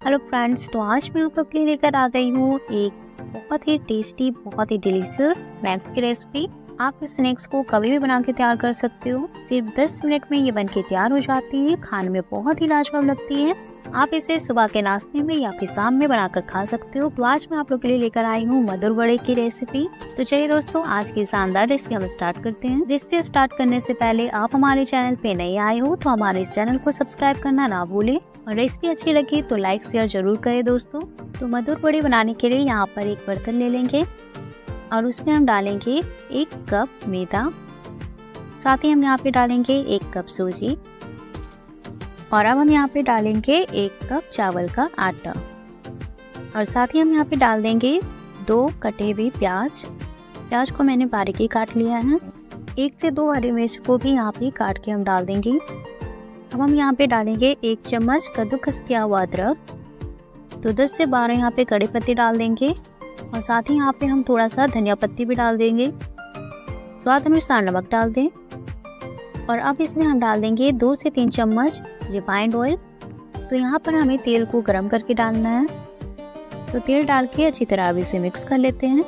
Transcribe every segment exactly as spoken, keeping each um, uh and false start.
Hello friends, तो आज मैं आप लोग के लिए लेकर आ गई हूँ एक बहुत ही टेस्टी, बहुत ही डिलीशियस स्नैक्स की रेसिपी। आप इस स्नैक्स को कभी भी बना के तैयार कर सकते हो। सिर्फ दस मिनट में ये बन के तैयार हो जाती है। खाने में बहुत ही लाजवाब लगती है। आप इसे सुबह के नाश्ते में या फिर शाम में बनाकर खा सकते हो। तो आज मैं आप लोग के लिए लेकर आई हूँ मधुर वड़े की रेसिपी। तो चलिए दोस्तों, आज की शानदार रेसिपी हम स्टार्ट करते हैं। रेसिपी स्टार्ट करने से पहले आप हमारे चैनल पे नए आए हो तो हमारे इस चैनल को सब्सक्राइब करना ना भूलें, और रेसिपी अच्छी लगी तो लाइक शेयर जरूर करें दोस्तों। तो मधुर वड़े बनाने के लिए यहाँ पर एक बर्तन ले लेंगे और उसमें हम डालेंगे एक कप मैदा, साथ ही हम यहाँ पे डालेंगे एक कप सूजी, और अब हम यहाँ पे डालेंगे एक कप चावल का आटा, और साथ ही हम यहाँ पे डाल देंगे दो कटे हुए प्याज। प्याज को मैंने बारीकी काट लिया है। एक से दो हरी मिर्च को भी यहाँ पे काट के हम डाल देंगे। अब हम यहाँ पे डालेंगे एक चम्मच कद्दूकस किया हुआ अदरक। तो दस से बारह यहाँ पे कड़ी पत्ती डाल देंगे, और साथ ही यहाँ पे हम थोड़ा सा धनिया पत्ती भी डाल देंगे। स्वाद अनुसार नमक डाल दें, और अब इसमें हम डाल देंगे दो से तीन चम्मच रिफाइंड ऑयल। तो यहाँ पर हमें तेल को गरम करके डालना है। तो तेल डाल के अच्छी तरह अब इसे मिक्स कर लेते हैं।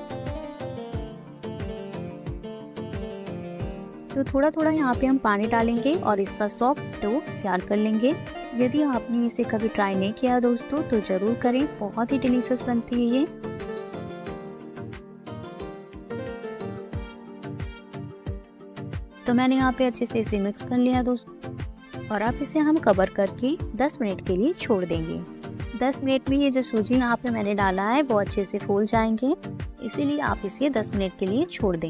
तो थोड़ा थोड़ा यहाँ पे हम पानी डालेंगे और इसका सॉफ्ट डो तैयार कर लेंगे। यदि आपने इसे कभी ट्राई नहीं किया दोस्तों तो ज़रूर करें, बहुत ही डिलीशियस बनती है ये। तो मैंने यहाँ पे अच्छे से इसे मिक्स कर लिया दोस्तों, और अब इसे हम कवर करके दस मिनट के लिए छोड़ देंगे। दस मिनट में ये जो सूजी यहाँ पे मैंने डाला है वो अच्छे से फूल जाएंगे, इसीलिए आप इसे दस मिनट के लिए छोड़ दें।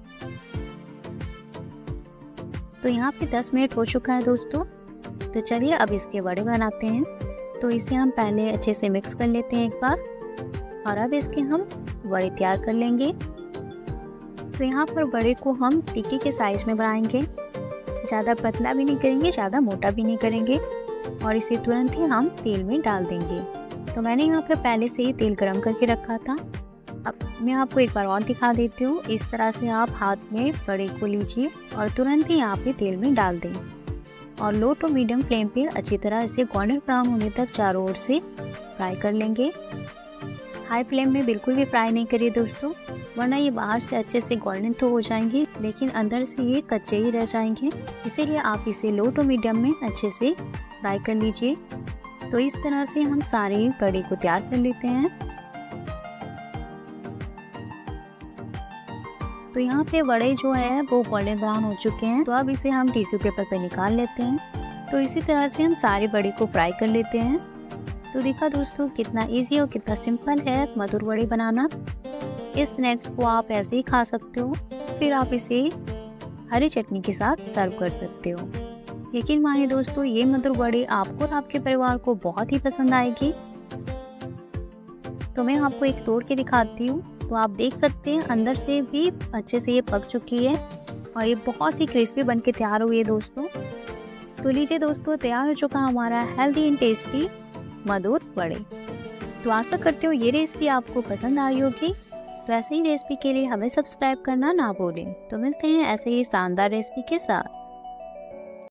तो यहाँ पे दस मिनट हो चुका है दोस्तों। तो चलिए अब इसके वड़े बनाते हैं। तो इसे हम पहले अच्छे से मिक्स कर लेते हैं एक बार, और अब इसके हम वड़े तैयार कर लेंगे। तो यहाँ पर वड़े को हम टिक्की के साइज में बनाएंगे। ज़्यादा पतला भी नहीं करेंगे, ज़्यादा मोटा भी नहीं करेंगे, और इसे तुरंत ही हम तेल में डाल देंगे। तो मैंने यहाँ पर पहले से ही तेल गरम करके रखा था। अब मैं आपको एक बार और दिखा देती हूँ। इस तरह से आप हाथ में वड़े को लीजिए और तुरंत ही यहाँ पे तेल में डाल दें, और लो टू मीडियम फ्लेम पे अच्छी तरह इसे गोल्डन ब्राउन होने तक चारों ओर से फ्राई कर लेंगे। हाई फ्लेम में बिल्कुल भी फ्राई नहीं करिए दोस्तों, वरना ये बाहर से अच्छे से गोल्डन तो हो जाएंगे लेकिन अंदर से ये कच्चे ही रह जाएंगे। इसीलिए आप इसे लो टू मीडियम में अच्छे से फ्राई कर लीजिए। तो इस तरह से हम सारे वड़े को तैयार कर लेते हैं। तो यहाँ पे वड़े जो है वो गोल्डन ब्राउन हो चुके हैं। तो अब इसे हम टिश्यू पेपर पे निकाल लेते हैं। तो इसी तरह से हम सारे वड़े को फ्राई कर लेते हैं। तो देखा दोस्तों कितना इजी और कितना सिंपल है मधुर वड़े बनाना। इस स्नैक्स को आप ऐसे ही खा सकते हो, फिर आप इसे हरी चटनी के साथ सर्व कर सकते हो। यकीन मानिए दोस्तों, ये मधुर वड़े आपको और आपके परिवार को बहुत ही पसंद आएगी। तो मैं आपको एक तोड़ के दिखाती हूँ। तो आप देख सकते हैं अंदर से भी अच्छे से ये पक चुकी है, और ये बहुत ही क्रिस्पी बन के तैयार हुई है दोस्तों। तो लीजिए दोस्तों, तैयार हो चुका हमारा हेल्दी एंड टेस्टी मधुर वड़े। तो आशा करते हो ये रेसिपी आपको पसंद आई होगी। तो ऐसे ही रेसिपी के लिए हमें सब्सक्राइब करना ना भूलें। तो मिलते हैं ऐसे ही शानदार रेसिपी के साथ।